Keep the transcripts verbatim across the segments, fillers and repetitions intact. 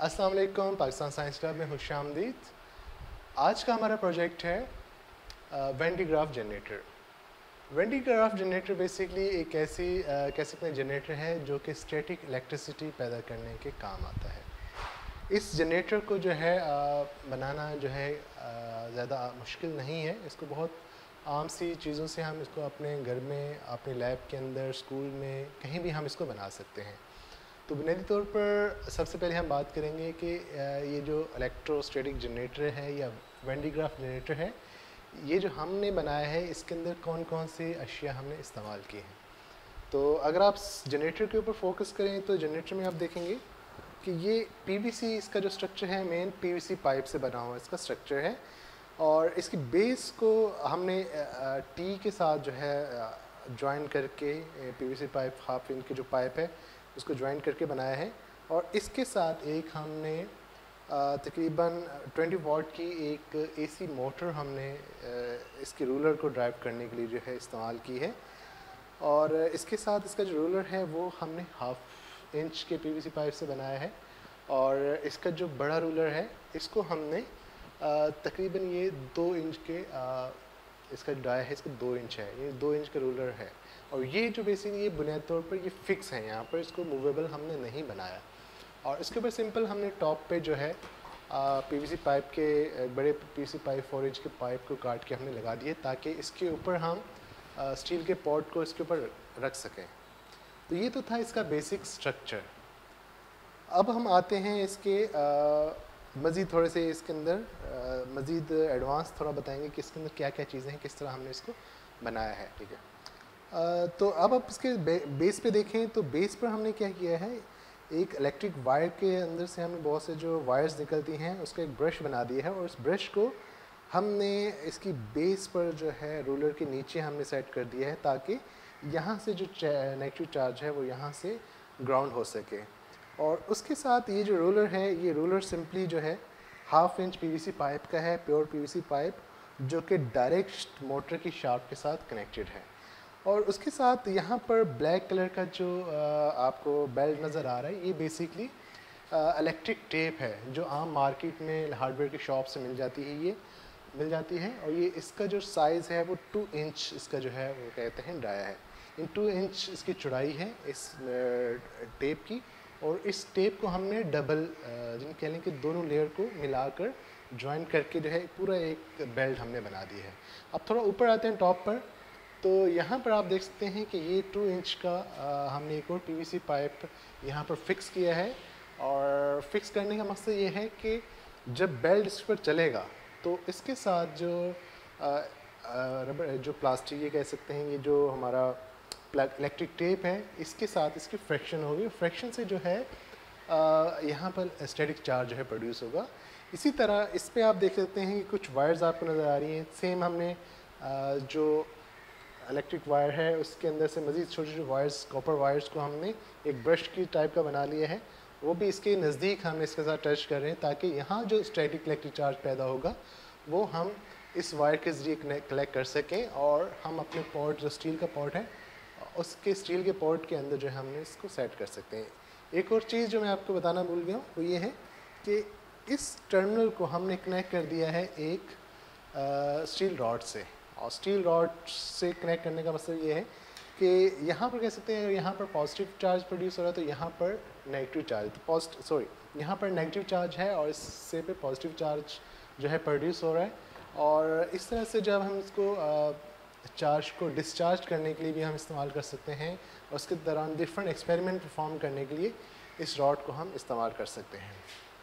अस्सलाम वालेकुम, Pakistan Science club में खुशामदीद। आज का हमारा प्रोजेक्ट है Van de Graaff generator. Van de Graaff generator basically एक ऐसी uh, कह सकते हैं जनरेटर है जो कि स्टैटिक इलेक्ट्रिसिटी पैदा करने के काम आता है। इस जनरेटर को जो है uh, बनाना जो है uh, ज़्यादा मुश्किल नहीं है। इसको बहुत आम सी चीज़ों से हम इसको अपने घर में, अपने लैब के अंदर, स्कूल में, कहीं भी हम इसको बना सकते हैं। तो बुनियादी तौर पर सबसे पहले हम बात करेंगे कि ये जो इलेक्ट्रोस्टैटिक जनरेटर है या वेंडी ग्राफ जनरेटर है, ये जो हमने बनाया है इसके अंदर कौन कौन सी अशिया हमने इस्तेमाल की हैं। तो अगर आप जनरेटर के ऊपर फोकस करें तो जनरेटर में आप देखेंगे कि ये पीवीसी, इसका जो स्ट्रक्चर है मेन पीवीसी पाइप से बना हुआ इसका स्ट्रक्चर है, और इसकी बेस को हमने टी के साथ जो है ज्वाइन करके पीवीसी पाइप, हाफ इंच की जो पाइप है उसको ज्वाइन करके बनाया है। और इसके साथ एक हमने तकरीबन ट्वेंटी वॉट की एक एसी मोटर हमने इसके रूलर को ड्राइव करने के लिए जो है इस्तेमाल की है। और इसके साथ इसका जो रूलर है वो हमने हाफ इंच के पीवीसी पाइप से बनाया है। और इसका जो बड़ा रूलर है इसको हमने तकरीबन ये दो इंच के आ, इसका डाया है, इसका दो इंच है, ये दो इंच का रूलर है। और ये जो बेसिकली ये बुनियादी तौर पर ये फिक्स है, यहाँ पर इसको मूवेबल हमने नहीं बनाया। और इसके ऊपर सिंपल हमने टॉप पे जो है पीवीसी पाइप के, बड़े पीवीसी पाइप फोर इंच के पाइप को काट के हमने लगा दिए ताकि इसके ऊपर हम आ, स्टील के पॉट को इसके ऊपर रख सकें। तो ये तो था इसका बेसिक स्ट्रक्चर। अब हम आते हैं इसके मज़ीद थोड़े से इसके अंदर मज़ीद एडवांस थोड़ा बताएंगे कि इसके अंदर क्या क्या चीज़ें हैं, किस तरह हमने इसको बनाया है। ठीक है, Uh, तो अब आप इसके बे, बेस पे देखें तो बेस पर हमने क्या किया है, एक इलेक्ट्रिक वायर के अंदर से हमने बहुत से जो वायर्स निकलती हैं उसका एक ब्रश बना दिया है। और उस ब्रश को हमने इसकी बेस पर जो है रूलर के नीचे हमने सेट कर दिया है ताकि यहाँ से जो नेगेटिव चार्ज है वो यहाँ से ग्राउंड हो सके। और उसके साथ ये जो रूलर है, ये रूलर सिंपली जो है हाफ इंच पीवीसी पाइप का है, प्योर पीवीसी पाइप, जो कि डायरेक्ट मोटर की शाफ्ट के साथ कनेक्टेड है। और उसके साथ यहाँ पर ब्लैक कलर का जो आ, आपको बेल्ट नज़र आ रहा है, ये बेसिकली इलेक्ट्रिक टेप है जो आम मार्केट में हार्डवेयर की शॉप से मिल जाती है, ये मिल जाती है। और ये इसका जो साइज़ है वो टू इंच इसका जो है वो कहते हैं डाया है। इन टू इंच इसकी चौड़ाई है इस टेप की। और इस टेप को हमने डबल जिन कह लें कि दोनों लेयर को मिलाकर ज्वाइन करके जो है पूरा एक बेल्ट हमने बना दी है। अब थोड़ा ऊपर आते हैं टॉप पर, तो यहाँ पर आप देख सकते हैं कि ये टू इंच का आ, हमने एक और पीवीसी पाइप यहाँ पर फिक्स किया है। और फिक्स करने का मकसद ये है कि जब बेल्ट इस पर चलेगा तो इसके साथ जो आ, आ, रबर, जो प्लास्टिक ये कह सकते हैं, ये जो हमारा इलेक्ट्रिक टेप है, इसके साथ इसकी फ्रैक्शन होगी। फ्रैक्शन से जो है यहाँ पर स्टैटिक चार्ज जो है प्रोड्यूस होगा। इसी तरह इस पर आप देख सकते हैं कि कुछ वायर्स आपको नज़र आ रही हैं। सेम हमने आ, जो इलेक्ट्रिक वायर है उसके अंदर से मज़ीद छोटे छोटे वायर्स, कॉपर वायर्स को हमने एक ब्रश की टाइप का बना लिया है। वो भी इसके नज़दीक हम इसके साथ टच कर रहे हैं ताकि यहाँ जो स्टैटिक इलेक्ट्रिक चार्ज पैदा होगा वो हम इस वायर के ज़रिए कलेक्ट कर सकें। और हम अपने पॉट, जो स्टील का पॉट है, उसके स्टील के पॉट के अंदर जो है हमने इसको सेट कर सकते हैं। एक और चीज़ जो मैं आपको बताना भूल गया हूँ वो ये है कि इस टर्मिनल को हमने कनेक्ट कर दिया है एक आ, स्टील रॉड से। और स्टील रॉड से कनेक्ट करने का मतलब ये है कि यहाँ पर कह सकते हैं यहाँ पर पॉजिटिव चार्ज प्रोड्यूस हो रहा है तो यहाँ पर नेगेटिव चार्ज, तो पॉजिटिव सॉरी यहाँ पर नेगेटिव चार्ज है और इससे पे पॉजिटिव चार्ज जो है प्रोड्यूस हो रहा है। और इस तरह से जब हम इसको चार्ज को डिस्चार्ज करने के लिए भी हम इस्तेमाल कर सकते हैं। और उसके दौरान डिफरेंट एक्सपेरिमेंट परफॉर्म करने के लिए इस रॉड को हम इस्तेमाल कर सकते हैं।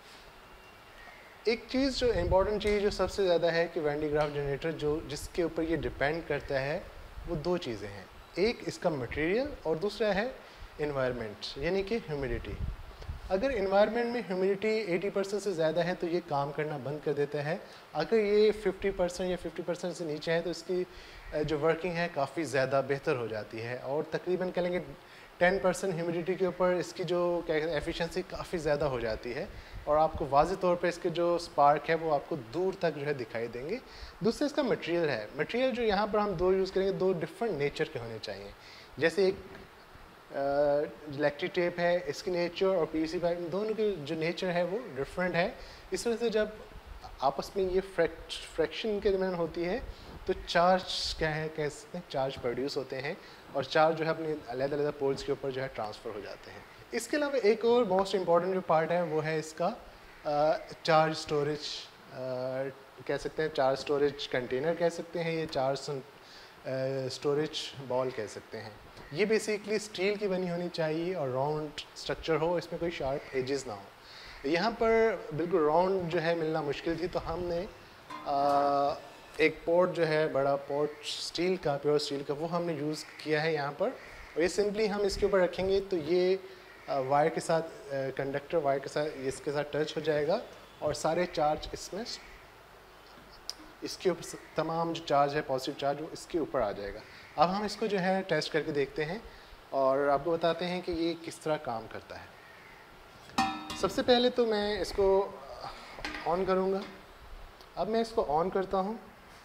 एक चीज़ जो इम्पॉर्टेंट चीज़ जो सबसे ज़्यादा है कि वेंडी ग्राफ जनरेटर जो जिसके ऊपर ये डिपेंड करता है वो दो चीज़ें हैं। एक इसका मटेरियल और दूसरा है इन्वायरमेंट, यानी कि ह्यूमिडिटी। अगर इन्वायरमेंट में ह्यूमिडिटी अस्सी परसेंट से ज़्यादा है तो ये काम करना बंद कर देता है। अगर ये पचास परसेंट या पचास परसेंट से नीचे है तो इसकी जो वर्किंग है काफ़ी ज़्यादा बेहतर हो जाती है। और तकरीबन कह लेंगे टेन परसेंट ह्यूमिडिटी के ऊपर इसकी जो क्या कहते हैं एफिशिएंसी काफ़ी ज़्यादा हो जाती है। और आपको वाज़ेह तौर पे इसके जो स्पार्क है वो आपको दूर तक जो है दिखाई देंगे। दूसरा इसका मटेरियल है। मटेरियल जो यहाँ पर हम दो यूज़ करेंगे, दो डिफरेंट नेचर के होने चाहिए। जैसे एक इलेक्ट्रिक टेप है, इसकी नेचर और पीवीसी पाइप दोनों के जो नेचर है वो डिफरेंट है। इस वजह से जब आपस में ये फ्रैक्शन के दरमियान होती है तो चार्ज क्या है, कह सकते हैं चार्ज प्रोड्यूस होते हैं और चार्ज जो है अपने अलग-अलग पोल्स के ऊपर जो है ट्रांसफ़र हो जाते हैं। इसके अलावा एक और मोस्ट इम्पॉर्टेंट जो पार्ट है वो है इसका चार्ज स्टोरेज, कह सकते हैं चार्ज स्टोरेज कंटेनर कह सकते हैं, ये चार्ज स्टोरेज बॉल कह सकते हैं। ये बेसिकली स्टील की बनी होनी चाहिए और राउंड स्ट्रक्चर हो, इसमें कोई शार्प एजेस ना हो। यहाँ पर बिल्कुल राउंड जो है मिलना मुश्किल थी, तो हमने आ, एक पोर्ट जो है बड़ा पोर्ट स्टील का, प्योर स्टील का, वो हमने यूज़ किया है यहाँ पर। और ये सिंपली हम इसके ऊपर रखेंगे तो ये वायर के साथ, कंडक्टर वायर के साथ इसके साथ टच हो जाएगा और सारे चार्ज इसमें, इसके ऊपर तमाम जो चार्ज है पॉजिटिव चार्ज वो इसके ऊपर आ जाएगा। अब हम इसको जो है टेस्ट करके देखते हैं और आपको बताते हैं कि ये किस तरह काम करता है। सबसे पहले तो मैं इसको ऑन करूँगा। अब मैं इसको ऑन करता हूँ।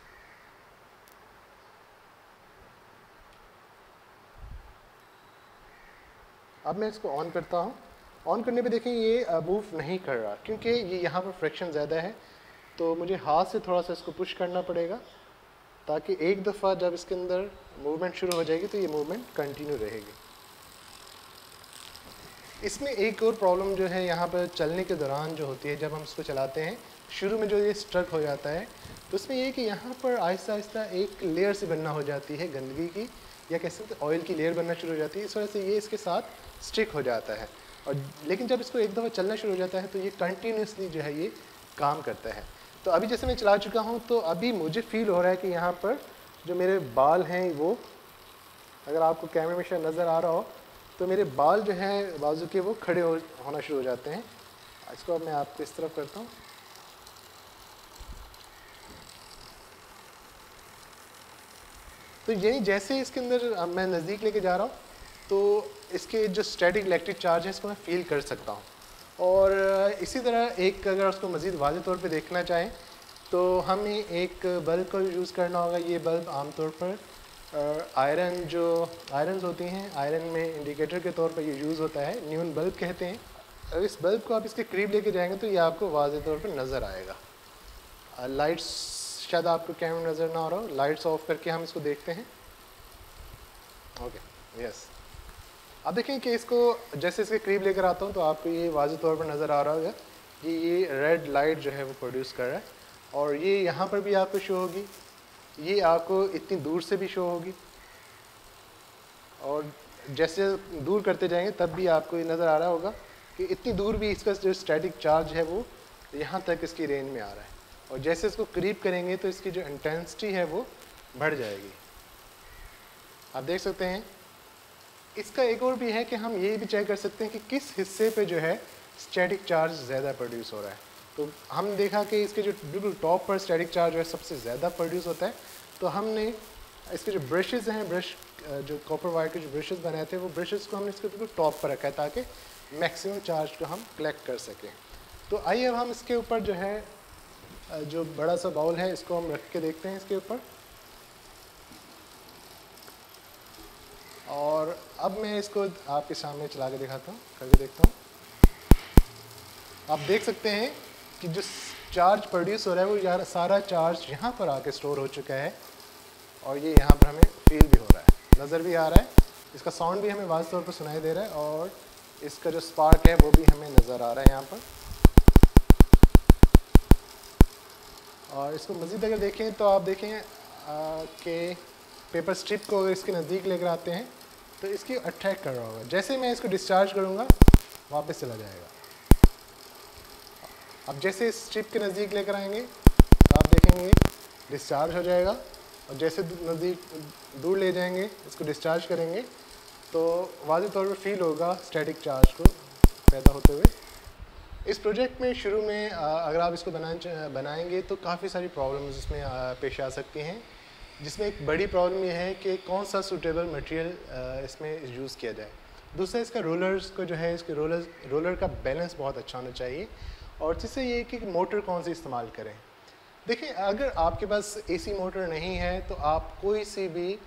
अब मैं इसको ऑन करता हूँ। ऑन करने पे देखें ये मूव नहीं कर रहा क्योंकि ये यहाँ पर फ्रिक्शन ज़्यादा है, तो मुझे हाथ से थोड़ा सा इसको पुश करना पड़ेगा ताकि एक दफ़ा जब इसके अंदर मूवमेंट शुरू हो जाएगी तो ये मूवमेंट कंटिन्यू रहेगी। इसमें एक और प्रॉब्लम जो है यहाँ पर चलने के दौरान जो होती है, जब हम इसको चलाते हैं शुरू में जो ये स्ट्रक हो जाता है तो उसमें ये कि यहाँ पर आहिस्ता आहिस्ता एक लेयर से बनना हो जाती है गंदगी की, या कह सकते हैं ऑयल की लेयर बनना शुरू हो जाती है। इस वजह से ये इसके साथ स्टिक हो जाता है। और लेकिन जब इसको एक दफ़ा चलना शुरू हो जाता है तो ये कंटिन्यूसली जो है ये काम करता है। तो अभी जैसे मैं चला चुका हूँ तो अभी मुझे फील हो रहा है कि यहाँ पर जो मेरे बाल हैं वो, अगर आपको कैमरे में शायद नज़र आ रहा हो तो मेरे बाल जो हैं बाजू के वो खड़े हो होना शुरू हो जाते हैं। इसको अब मैं आपको इस तरफ करता हूँ। तो यही जैसे इसके अंदर मैं नज़दीक लेके जा रहा हूँ तो इसके जो स्टैटिक इलेक्ट्रिक चार्ज है इसको मैं फील कर सकता हूँ। और इसी तरह एक अगर उसको मज़ीद वाज़ेह तौर पे देखना चाहें तो हमें एक बल्ब को यूज़ करना होगा। ये बल्ब आमतौर पर आयरन जो आयरन्स होती हैं, आयरन में इंडिकेटर के तौर पर ये यूज़ होता है, न्यून बल्ब कहते हैं। अगर इस बल्ब को आप इसके करीब लेके जाएंगे तो ये आपको वाज़ेह तौर पर नज़र आएगा। लाइट्स शायद आपको कैमरा नज़र ना आ रहा हो, लाइट्स ऑफ करके हम इसको देखते हैं। Okay, yes. अब देखें कि इसको जैसे इसके करीब लेकर आता हूँ तो आपको ये वाज़ेह तौर पर नज़र आ रहा होगा कि ये रेड लाइट जो है वो प्रोड्यूस कर रहा है और ये यहाँ पर भी आपको शो होगी, ये आपको इतनी दूर से भी शो होगी और जैसे दूर करते जाएंगे तब भी आपको ये नज़र आ रहा होगा कि इतनी दूर भी इसका जो स्टैटिक चार्ज है वो यहाँ तक इसकी रेंज में आ रहा है। और जैसे इसको करीब करेंगे तो इसकी जो इंटेंसिटी है वो बढ़ जाएगी। आप देख सकते हैं। इसका एक और भी है कि हम ये भी चेक कर सकते हैं कि किस हिस्से पे जो है स्टैटिक चार्ज ज़्यादा प्रोड्यूस हो रहा है। तो हम देखा कि इसके जो बिल्कुल टॉप पर स्टैटिक चार्ज जो है सबसे ज़्यादा प्रोड्यूस होता है। तो हमने इसके जो ब्रशेस हैं, ब्रश जो कॉपर वायर के जो ब्रशेस बनाए थे वो ब्रशेस को हमने इसके बिल्कुल टॉप पर रखा है ताकि मैक्सिमम चार्ज को हम कलेक्ट कर सकें। तो आइए अब हम इसके ऊपर जो है जो बड़ा सा बाउल है इसको हम रख के देखते हैं इसके ऊपर। और अब मैं इसको आपके सामने चला के दिखाता हूँ, करके देखता हूँ। आप देख सकते हैं कि जो चार्ज प्रोड्यूस हो रहा है वो यार सारा चार्ज यहाँ पर आके स्टोर हो चुका है और ये यहाँ पर हमें फील भी हो रहा है, नज़र भी आ रहा है। इसका साउंड भी हमें वाज़ेह तौर पर सुनाई दे रहा है और इसका जो स्पार्क है वो भी हमें नज़र आ रहा है यहाँ पर। और इसको मज़ीद अगर देखें तो आप देखें कि पेपर स्ट्रिप को अगर इसके नज़दीक लेकर आते हैं तो इसकी अट्रैक्ट कर रहा होगा। जैसे मैं इसको डिस्चार्ज करूँगा वापस चला जाएगा। अब जैसे इस स्ट्रिप के नज़दीक लेकर आएंगे तो आप देखेंगे डिस्चार्ज हो जाएगा और जैसे नज़दीक दूर ले जाएंगे इसको डिस्चार्ज करेंगे तो वाज़ेह तौर पर फील होगा स्टैटिक चार्ज को पैदा होते हुए। इस प्रोजेक्ट में शुरू में अगर आप इसको बना बनाएंगे तो काफ़ी सारी प्रॉब्लम्स इसमें पेश आ सकती हैं, जिसमें एक बड़ी प्रॉब्लम ये है कि कौन सा सूटेबल मटेरियल इसमें यूज़ किया जाए। दूसरा इसका रोलर्स को जो है इसके रोलर रोलर का बैलेंस बहुत अच्छा होना चाहिए। और तीसरा ये कि मोटर कौन सी इस्तेमाल करें। देखिए अगर आपके पास एसी मोटर नहीं है तो आप कोई सी भी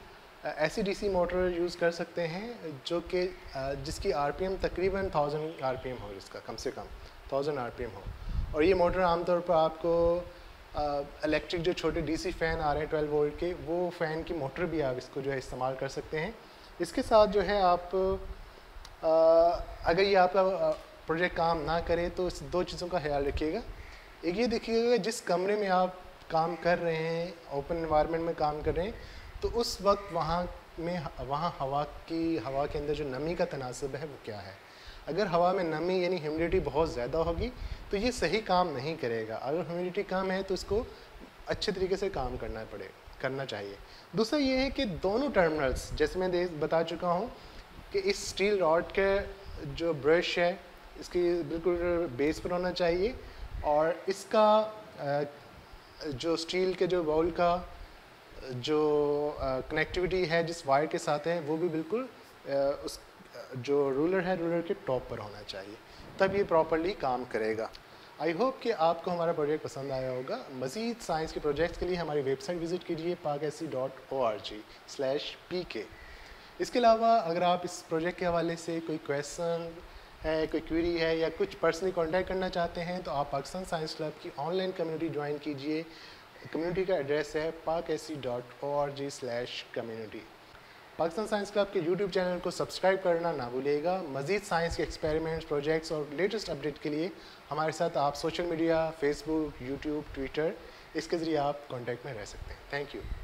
ऐसी डीसी मोटर यूज़ कर सकते हैं जो कि जिसकी आरपीएम तकरीबन थाउजेंड आरपीएम हो, जिसका कम से कम थाउजेंड आरपीएम हो। और ये मोटर आमतौर पर आपको इलेक्ट्रिक जो छोटे डीसी फ़ैन आ रहे हैं ट्वेल्व वोल्ट के, वो फ़ैन की मोटर भी आप इसको जो है इस्तेमाल कर सकते हैं। इसके साथ जो है आप आ, अगर ये आपका प्रोजेक्ट काम ना करे तो इस दो चीज़ों का ख्याल रखिएगा। एक ये देखिएगा जिस कमरे में आप काम कर रहे हैं, ओपन एनवायरनमेंट में काम कर रहे हैं, तो उस वक्त वहाँ में वहाँ हवा की हवा के अंदर जो नमी का तनासब है वो क्या है। अगर हवा में नमी यानी ह्यूमिडिटी बहुत ज़्यादा होगी तो ये सही काम नहीं करेगा। अगर ह्यूमिडिटी कम है तो इसको अच्छे तरीके से काम करना पड़े करना चाहिए। दूसरा ये है कि दोनों टर्मिनल्स, जैसे मैं बता चुका हूँ कि इस स्टील रॉड के जो ब्रश है इसकी बिल्कुल बेस पर होना चाहिए, और इसका जो स्टील के जो बाउल का जो कनेक्टिविटी है जिस वायर के साथ है वो भी बिल्कुल उस जो रूलर है रूलर के टॉप पर होना चाहिए, तब ये प्रॉपरली काम करेगा। आई होप कि आपको हमारा प्रोजेक्ट पसंद आया होगा। मज़ीद साइंस के प्रोजेक्ट्स के लिए हमारी वेबसाइट विज़िट कीजिए पाकैसी dot O R G slash P K. इसके अलावा अगर आप इस प्रोजेक्ट के हवाले से कोई क्वेश्चन है, कोई क्वेरी है, या कुछ पर्सनली कॉन्टैक्ट करना चाहते हैं तो आप पाकिस्तान साइंस क्लब की ऑनलाइन कम्युनिटी ज्वाइन कीजिए। कम्युनिटी का एड्रेस है पाकैसी dot O R G slash community. Pakistan Science Club के यूट्यूब चैनल को सब्सक्राइब करना ना भूलिएगा। मज़ीद साइंस के एक्सपेरिमेंट्स, प्रोजेक्ट्स और लेटेस्ट अपडेट के लिए हमारे साथ आप social media, Facebook, YouTube, Twitter, इसके ज़रिए आप कॉन्टैक्ट में रह सकते हैं। Thank you.